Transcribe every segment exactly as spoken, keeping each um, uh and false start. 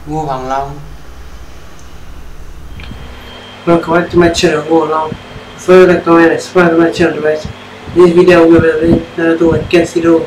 Ngô Hoàng Long. Welcome to my channel, Ngô Hoàng Long. Further like, comment, and subscribe to my channel, guys. This video will be Naruto and Kenshiro.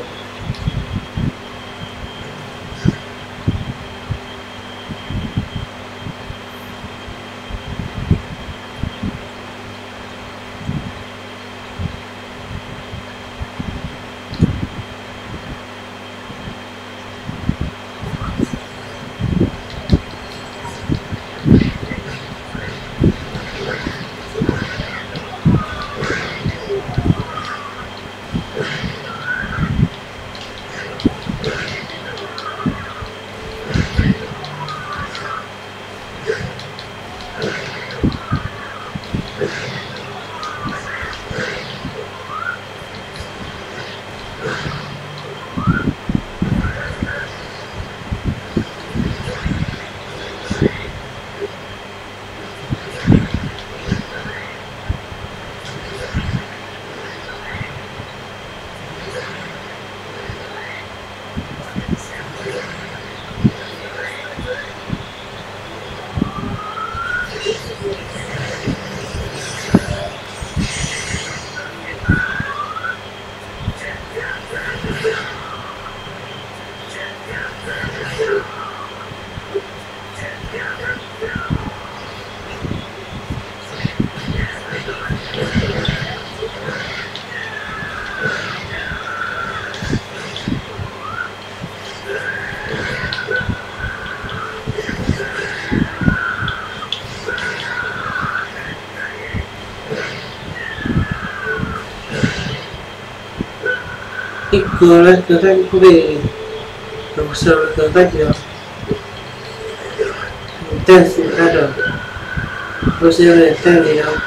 Cái cửa đấy, cửa thanh có về đầu sờ cửa tách được tên phụ ra được tôi sẽ về tên gì đâu.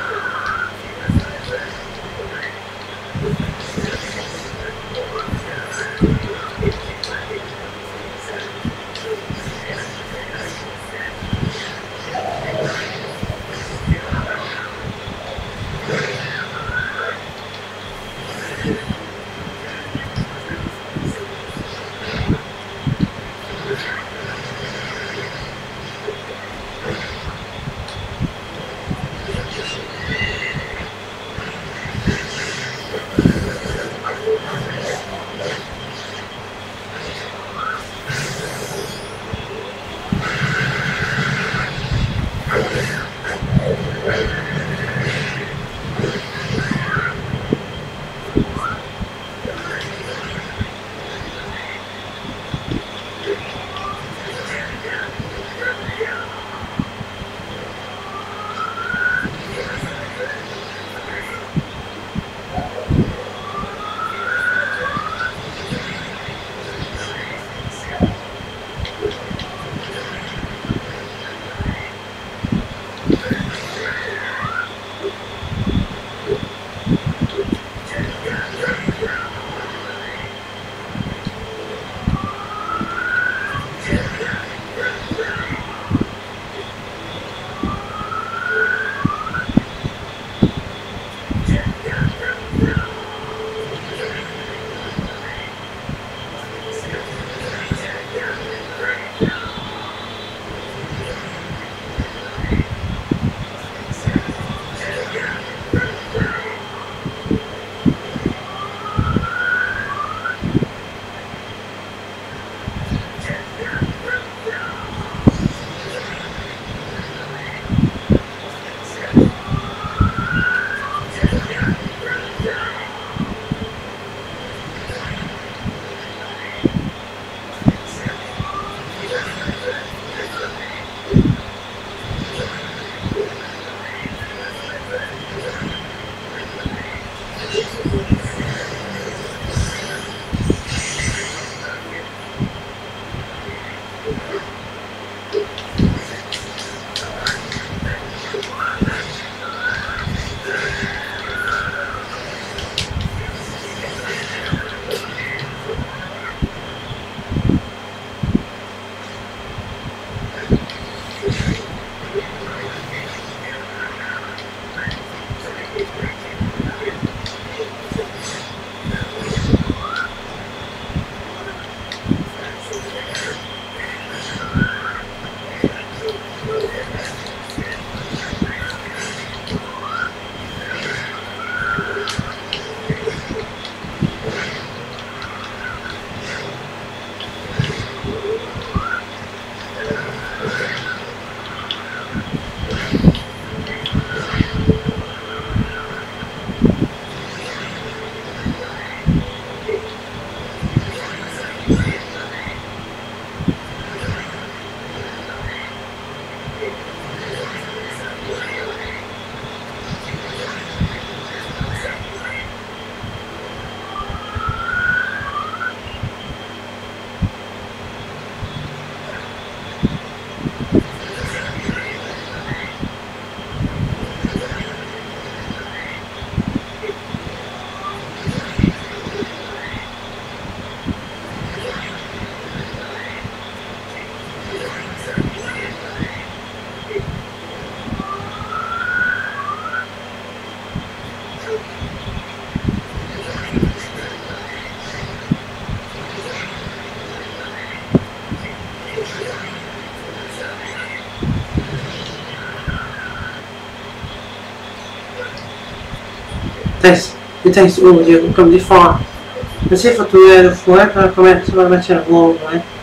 Thanks. It takes all of you come this far. Let's see if I do the floor, I come in, so I mentioned a wall, right?